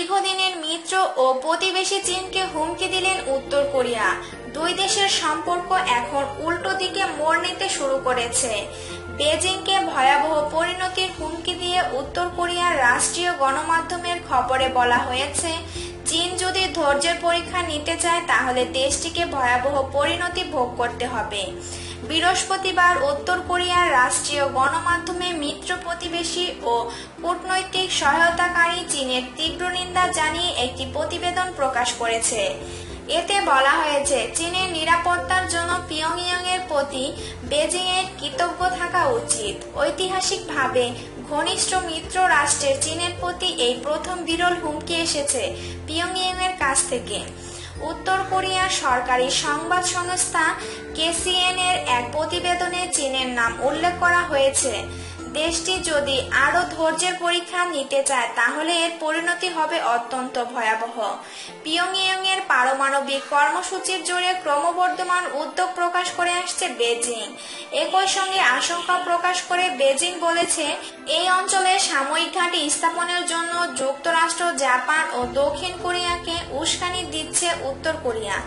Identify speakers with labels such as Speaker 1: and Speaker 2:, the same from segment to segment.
Speaker 1: দীর্ঘদিনের মিত্র ও প্রতিবেশী চীনকে হুমকি দিলেন উত্তর কোরিয়া। দুই দেশের সম্পর্ক এখন উল্টো দিকে মোড় নিতে শুরু করেছে। বেজিংকে ভয়াবহ পরিণতির হুমকি দিয়ে উত্তর কোরিয়ার রাষ্ট্রীয় গণমাধ্যমের খবরে বলা হয়েছে, চীন যদি ধৈর্যের পরীক্ষা নিতে চায় তাহলে দেশটিকে ভয়াবহ পরিণতি ভোগ করতে হবে। বৃহস্পতিবার উত্তর কোরিয়ার রাষ্ট্রীয় গণমাধ্যমে মিত্র প্রতিবেশী ও কূটনৈতিক সহায়তাকারী চীনের তীব্র নিন্দা জানিয়ে একটি প্রতিবেদন প্রকাশ করেছে। এতে বলা হয়েছে, চীনের নিরাপত্তার জন্য পিয়ংইয়ং এর প্রতি বেজিং এর কৃতজ্ঞ থাকা উচিত। ঐতিহাসিকভাবে ঘনিষ্ঠ মিত্র রাষ্ট্রের চীনের প্রতি এই প্রথম বিরল হুমকি এসেছে পিয়ংইয়ং এর কাছ থেকে। উত্তর কোরিয়ার সরকারি সংবাদ সংস্থা কেসিএন এর এক প্রতিবেদনে চীনের নাম উল্লেখ করা হয়েছে। দেশটি যদি আরো ধৈর্যের পরীক্ষা নিতে চায় তাহলে এর পরিণতি হবে অত্যন্ত ভয়াবহ। পিয়ংইয়ং এর পারমাণবিক কর্মসূচির জোরে ক্রমবর্ধমান উদ্যোগ প্রকাশ করে আসছে বেজিং। একই সঙ্গে আশঙ্কা প্রকাশ করে বেজিং বলেছে, এই অঞ্চলে সামরিক ঘাঁটি স্থাপনের জন্য যুক্তরাষ্ট্র, জাপান ও দক্ষিণ কোরিয়াকে উস্কানি দিচ্ছে উত্তর কোরিয়া।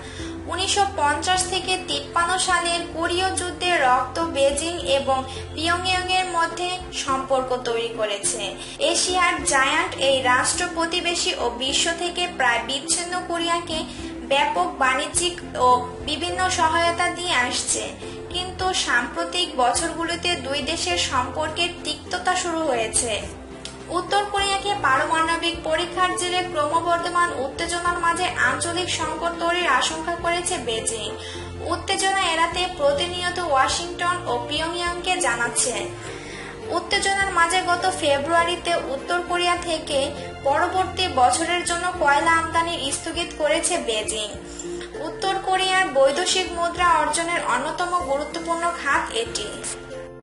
Speaker 1: 1950 থেকে 53 সালের কোরীয় যুদ্ধে রক্ত বেজিং এবং পিয়ংইয়ং এর মধ্যে সম্পর্ক তৈরি করেছে। এশিয়ার জায়ান্ট এই রাষ্ট্র প্রতিবেশী ও বিশ্ব থেকে প্রায় বিচ্ছিন্ন কোরিয়াকে ব্যাপক বাণিজ্যিক ও বিভিন্ন সহায়তা দিয়ে আসছে। কিন্তু সাম্প্রতিক বছরগুলোতে দুই দেশের সম্পর্কের তিক্ততা শুরু হয়েছে। উত্তর কোরিয়াকে পারমাণবিক পরীক্ষার জেরে ক্রমবর্ধমান উত্তেজনার মাঝে আঞ্চলিক সংকট তৈরির আশঙ্কা করেছে বেজিং। উত্তেজনা এড়াতে প্রতিনিয়ত ওয়াশিংটন ও পিয়ংইয়ংকে জানাচ্ছে। উত্তেজনার মাঝে গত ফেব্রুয়ারিতে উত্তর কোরিয়া থেকে পরবর্তী বছরের জন্য কয়লা আমদানি স্থগিত করেছে বেজিং। উত্তর কোরিয়ার বৈদেশিক মুদ্রা অর্জনের অন্যতম গুরুত্বপূর্ণ খাত এটি।